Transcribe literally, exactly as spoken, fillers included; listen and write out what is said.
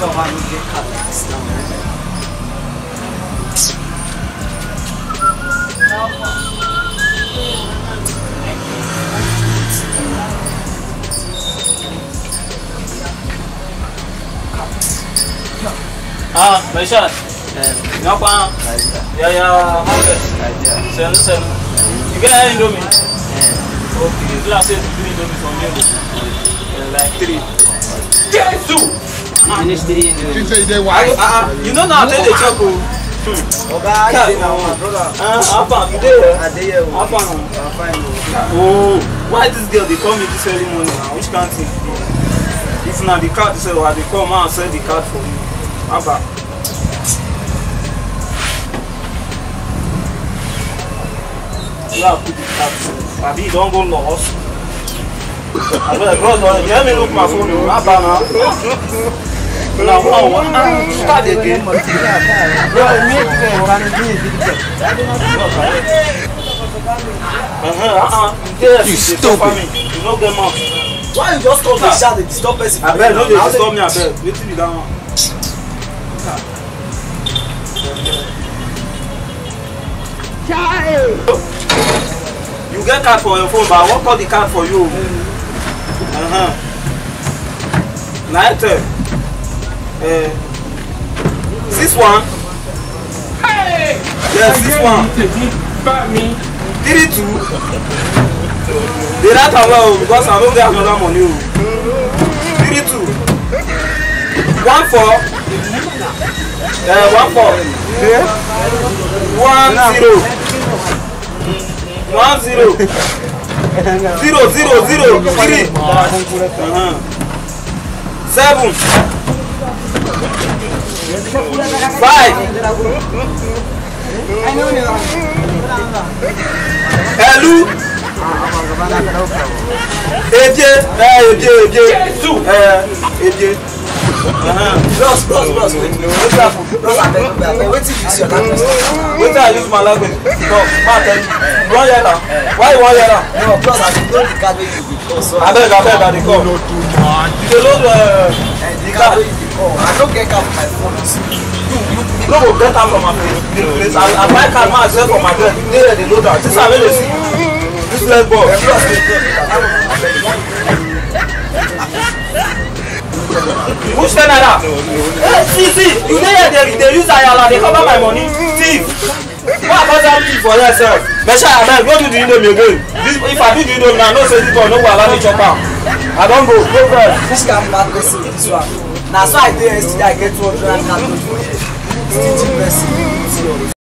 So how you get cut this now? Ah, my shot. No pan. Yeah, yeah, hundred. Seven, seven. You get any indomie? Okay, so I said three indomie for me. Like three. Get two. Finish three indomie. Ah, you know now I tell the choco. Oga, I dey now, my brother. Ah, how far you dey? I dey here. How far now? I'm fine. Oh, why this girl they call me this early morning now? Which can't think? If now the card say, "Why they come and sell the card for you?" How about? You have put the card. Abi don't go lost. I better go down. Let me look my phone. How about now? Now one one. Start again. Bro, me too. Oga, me too. You stupid. You no get mouth. Why you just come to shout and disturb person? I bet no dey disturb me. I bet. Wetin be that one? You get card for your phone, but I won't call the card for you. Uh-huh. Night. Uh, this one. Hey! Yes, this one. Three two. They write am well because I don't get another money. Three two. One four. Uh, one four. One zero. One zero. Zero zero zero three. Uh-huh. Seven. Five. Hello. Eje, eh, eje, eje. Eh, eje. Uh-huh. Bros, bros, bros, wait. Wait, bros, I beg, I beg. Wait till you use your language. Wait till I use my language. No, ma tell you. You want hear now? Why you want hear now? No, bros, I dey load the card wey you dey call. So I beg, I beg, I dey call. You dey load uh, the card wey you dey call. I no get card for my phone. you no go get am from my place. I I buy card ma sell for my bed. You dey there dey load am. This one wey dey see. This leg ball. Bros, dey go. Which ten naira? See, see, you dey here dey dey use ayala dey cover my money. Thief. Why about that thief for yourself? Mesha, abeg, go do the indomie again. This, if I do the indomie, I know say this one no go allow me chop am. I don go, go first. Which kind bad person be this one? Na so I dey yesterday I get two hundred and thirty. Stingy person.